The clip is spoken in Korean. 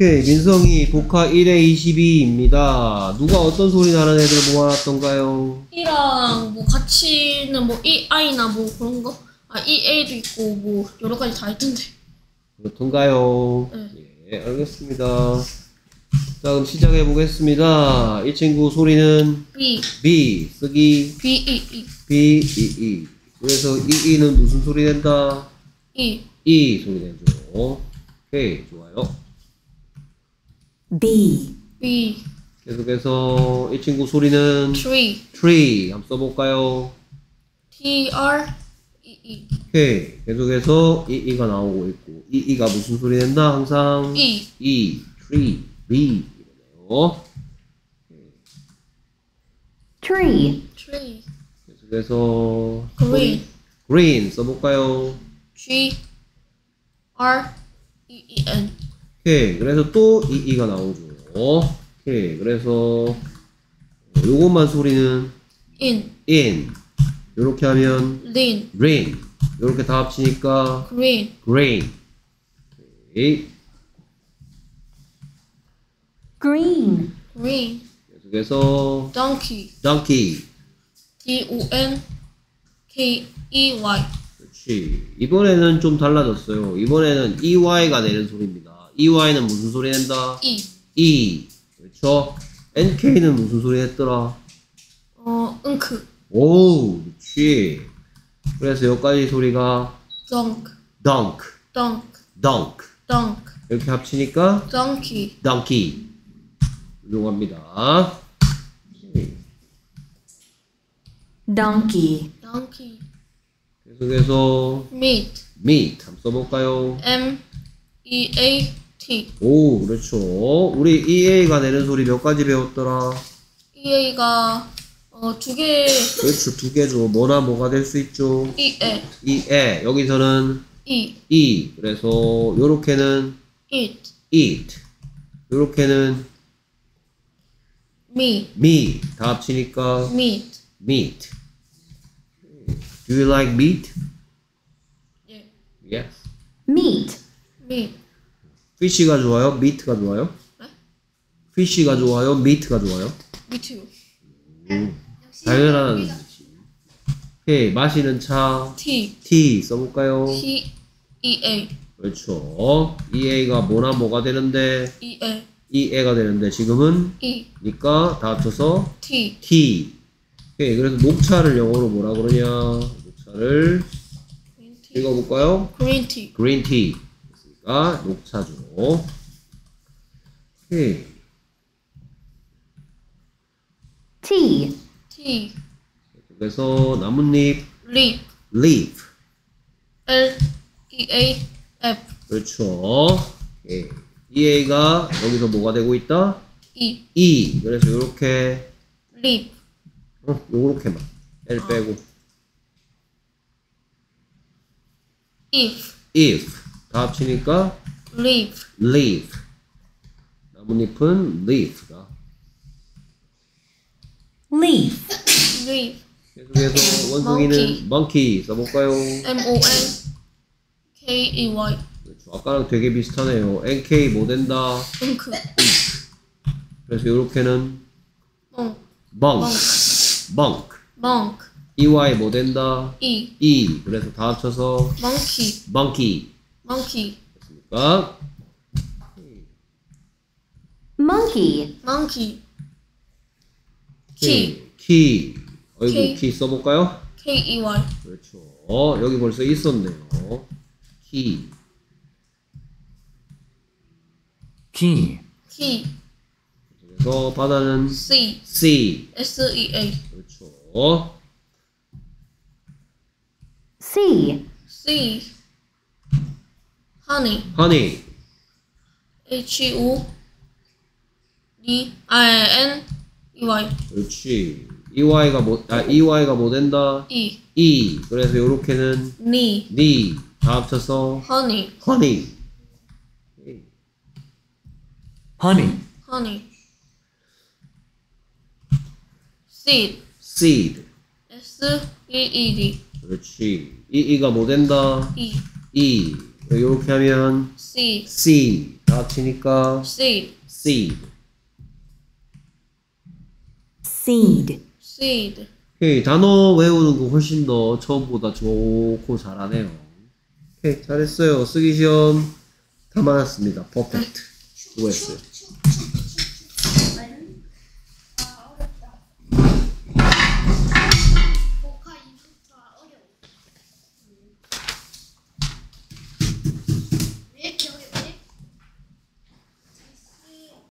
오케이. 민성이 복화 1에 22입니다. 누가 어떤 소리 나는 애들 모아놨던가요? 이랑 뭐 같이는 뭐 EI나 뭐 그런 거? 아 EA도 있고 뭐 여러 가지 다 있던데. 그렇던가요? 네. 예, 알겠습니다. 자, 그럼 시작해 보겠습니다. 이 친구 소리는 B B, 쓰기 BEE B, E, E. 그래서 E, E는 무슨 소리 낸다? E E 소리 내죠. 오케이, 좋아요. B, B 계속해서 이 친구 소리는 Tree tree. 한번 써볼까요? TREE 오케이. 계속해서 EE가 나오고 있고 EE가 무슨 소리 낸다? 항상 E E, tree, B 이러네요. tree, Tree 계속해서 Green green 써볼까요? GREEN 오케이. 그래서 또 EE가 나오죠. 오케이. 그래서 요것만 소리는 In in. 요렇게 하면 Lean rain. 요렇게 다 합치니까 Green grain. 오케이. green, Green 계속해서 Donkey donkey. DONKEY 그렇지. 이번에는 좀 달라졌어요. 이번에는 EY가 내는 소리입니다. EY는 무슨 소리 낸다? E E. 그렇죠? NK는 무슨 소리 했더라? unk 오, 그렇지. 그래서 여기까지 소리가 Dunk dunk, Dunk dunk. Dunk 이렇게 합치니까 Donkey donkey. 훌륭합니다. donkey, Donkey 계속해서 Meat meat 한번 써볼까요? MEAT 오, 그렇죠. 우리 EA가 내는 소리 몇 가지 배웠더라? EA가 두 개 그렇죠. 두 개죠. 뭐나 뭐가 될 수 있죠? EA EA. 여기서는 E E. 그래서 요렇게는 Eat eat. 요렇게는 Me me. 다 합치니까 Meat meat. Do you like meat? 예 Yes. meat, Meat fish가 좋아요? meat가 좋아요? 네? fish가 좋아요? meat가 좋아요? Me too 당연한. 오케이. 마시는 차 T tea 써볼까요? TEA 그렇죠. EA가 뭐나 뭐가 되는데 EA EA가 되는데 지금은 E 니까 다 합쳐서 T T. 오케이. 그래서 녹차를 영어로 뭐라 그러냐? 녹차를 Green tea 읽어볼까요? Green tea green tea. 그러니까 녹차죠. 오케이. T, T 그래서 나뭇잎 Leaf leaf. LEAF 그렇죠. 오케이. EA가 여기서 뭐가 되고 있다? E E. 그래서 요렇게 Leaf 요렇게만 L 빼고 If if 다 합치니까 Leaf leaf. 나뭇잎은 leaf가. leaf, Leaf 계속해서 원숭이는 monkey 써볼까요? MONKEY 그렇죠. 아까랑 되게 비슷하네요. NK 뭐 된다? unk 그래서 요렇게는 Monk monk. monk. Monk EY 뭐 된다? E E. 그래서 다 합쳐서 Monkey monkey. Monkey 됐습니까? monkey, Monkey Key key. 어이구, K. key 써볼까요? KEY 그렇죠. 여기 벌써 있었네요. key. key, Key 그래서 바다는 C sea. SEA 그렇죠. C, C Honey honey. HONEY 그렇지. EY가 뭐 된다? E E. 그래서 요렇게는 knee knee. 다 합쳐서 honey honey. honey, honey seed seed. SEED 그렇지. E가 뭐 된다? E E. 요렇게 하면 C C. 다 합치니까 seed, seed. seed, seed. 오케이, 단어 외우는 거 훨씬 더 처음보다 좋고 잘하네요. 오케이, 잘했어요. 쓰기 시험 다 맞았습니다. 퍼펙트. 수고했어요.